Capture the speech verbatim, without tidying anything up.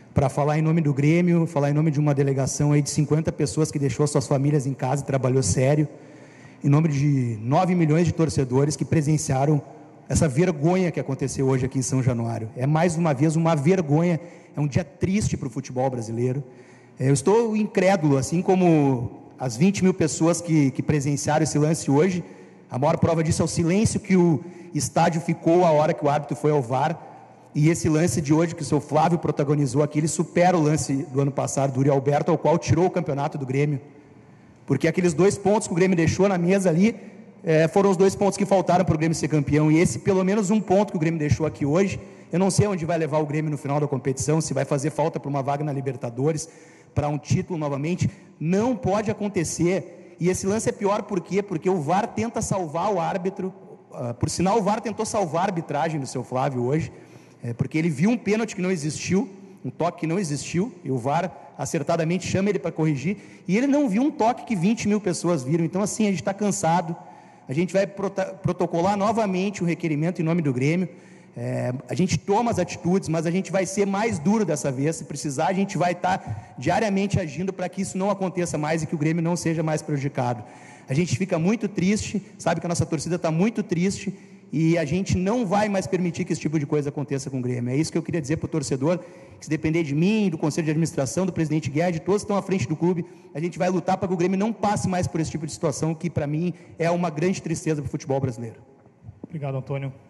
para falar em nome do Grêmio, falar em nome de uma delegação aí de cinquenta pessoas que deixou suas famílias em casa e trabalhou sério, em nome de nove milhões de torcedores que presenciaram essa vergonha que aconteceu hoje aqui em São Januário. É mais uma vez uma vergonha, é um dia triste para o futebol brasileiro. Eu estou incrédulo, assim como as vinte mil pessoas que, que presenciaram esse lance hoje. A maior prova disso é o silêncio que o estádio ficou a hora que o árbitro foi ao V A R, e esse lance de hoje que o seu Flávio protagonizou aqui, ele supera o lance do ano passado do Uri Alberto, ao qual tirou o campeonato do Grêmio, porque aqueles dois pontos que o Grêmio deixou na mesa ali, É, foram os dois pontos que faltaram para o Grêmio ser campeão, e esse pelo menos um ponto que o Grêmio deixou aqui hoje, eu não sei onde vai levar o Grêmio no final da competição, se vai fazer falta para uma vaga na Libertadores, para um título novamente, não pode acontecer. E esse lance é pior por quê? Porque o V A R tenta salvar o árbitro, uh, por sinal o V A R tentou salvar a arbitragem do seu Flávio hoje, é, porque ele viu um pênalti que não existiu, um toque que não existiu, e o V A R acertadamente chama ele para corrigir, e ele não viu um toque que vinte mil pessoas viram. Então assim, a gente está cansado. A gente vai protocolar novamente o requerimento em nome do Grêmio, é, a gente toma as atitudes, mas a gente vai ser mais duro dessa vez. Se precisar, a gente vai estar diariamente agindo para que isso não aconteça mais e que o Grêmio não seja mais prejudicado. A gente fica muito triste, sabe que a nossa torcida está muito triste, e a gente não vai mais permitir que esse tipo de coisa aconteça com o Grêmio. É isso que eu queria dizer para o torcedor, que se depender de mim, do Conselho de Administração, do presidente Guedes, todos estão à frente do clube, a gente vai lutar para que o Grêmio não passe mais por esse tipo de situação, que para mim é uma grande tristeza para o futebol brasileiro. Obrigado, Antônio.